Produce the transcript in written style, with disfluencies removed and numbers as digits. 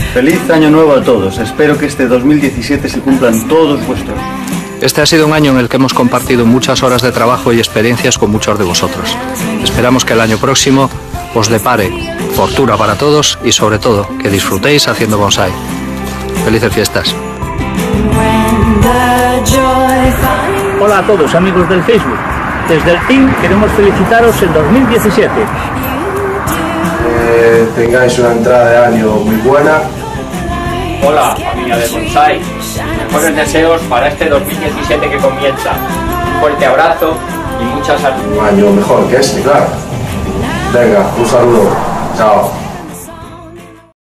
Feliz año nuevo a todos. Espero que este 2017 se cumplan todos vuestros. Este ha sido un año en el que hemos compartido muchas horas de trabajo y experiencias con muchos de vosotros. Esperamos que el año próximo os depare fortuna para todos y sobre todo que disfrutéis haciendo bonsai. Felices fiestas. Hola a todos amigos del Facebook. Desde el team queremos felicitaros el 2017. Tengáis una entrada de año muy buena. Hola familia de Bonsai, mejores deseos para este 2017 que comienza. Un fuerte abrazo y mucha salud. Un año mejor que este, claro. Venga, un saludo. Chao.